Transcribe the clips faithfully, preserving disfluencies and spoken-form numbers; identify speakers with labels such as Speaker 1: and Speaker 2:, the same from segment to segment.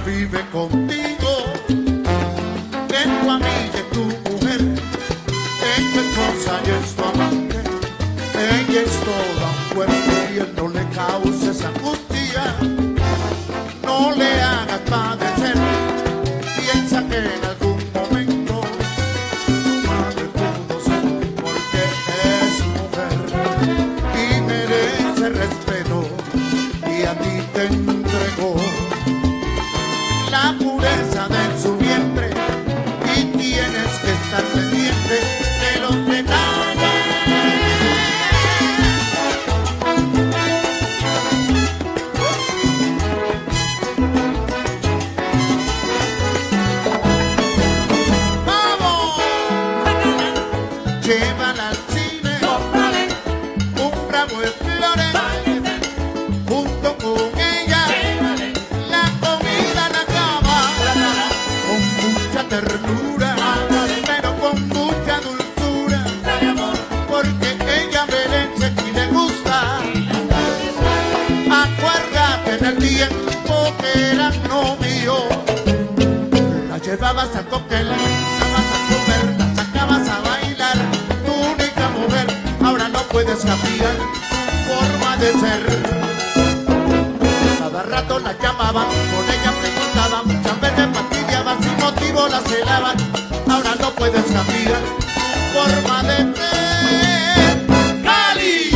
Speaker 1: vive contigo, de tu amiga y tu mujer, de tu esposa y es tu amante. Ella es toda un cuerpo y él no le causes angustia, no le hagas padecer. Piensa que en algún momento tu madre pudo ser, porque es mujer y merece respeto, y a ti te entregó la pureza de su vientre, y tienes que estar pendiente de los detalles. ¡Vamos! Llévala al cine, cómprale un ramo de flores, junto con ella, llévale la comida a la cama, con mucha ternura, pero con mucha dulzura, porque ella merece y le gusta. Acuérdate del tiempo que eran novios, la llevabas al cóctel, la sacabas a comer, la sacabas a bailar, tu única mujer. Ahora no puedes cambiar tu forma de ser. Cada rato la llamaban, con ella preguntaban, muchas veces fastidiaban, sin motivo la celaban. Ahora no puedes cambiar tu forma de ser. ¡Cali!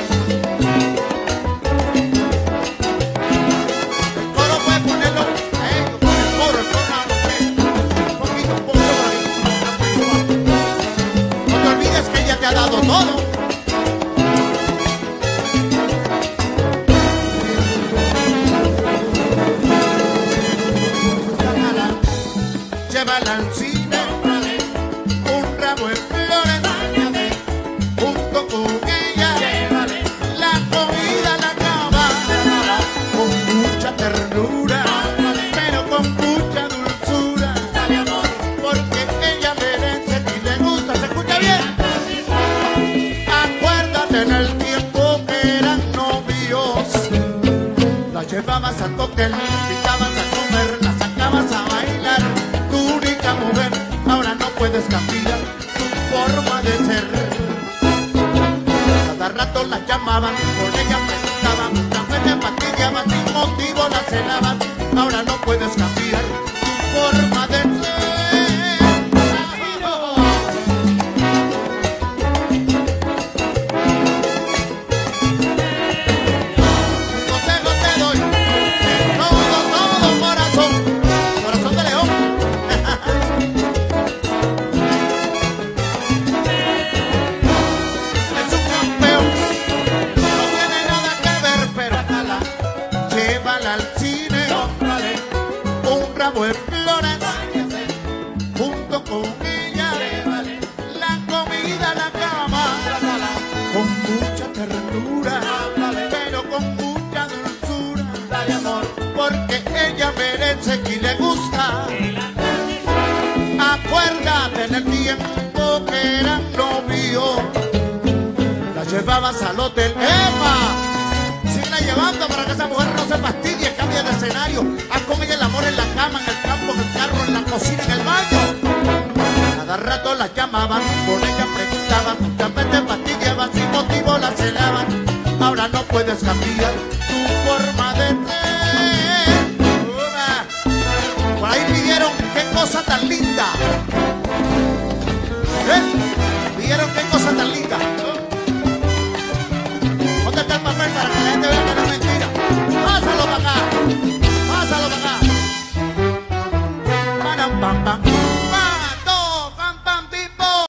Speaker 1: El coro puede ponerlo, eh, con el coro, el coro, un poquito, un poquito por ahí. No te olvides que ella te ha dado todo. Llévala al cine, un ramo de flores, junto con ella, la comida a la cama, con mucha ternura, pero con mucha dulzura, porque ella merece y le gusta. ¿Se escucha bien? Acuérdate en el tiempo que eran novios, la llevabas al cóctel, invitabas a comer, la sacabas a bailar, mujer. Ahora no puedes cambiar tu forma de ser. Cada rato la llamaban, con ella preguntaban, muchas veces fastidiaban, sin motivo la celaban. Ahora no puedes cambiar tu forma de ser. Un consejo te doy, de todo, todo corazón, corazón de león. Al cine, cómprale un ramo de flores, junto con ella, llévale la comida a la cama, con mucha ternura, pero con mucha dulzura, dale amor, porque ella merece y le gusta. Acuérdate en el tiempo que eran novios, la llevabas al hotel, ¡epa! Llevando para que esa mujer no se fastidie, cambie de escenario, haz con ella el amor en la cama, en el campo, en el carro, en la cocina, en el baño. Cada rato la llamaban, con ella preguntaban, muchas veces fastidiaban, sin motivo la celaban. Ahora no puedes cambiar tu forma de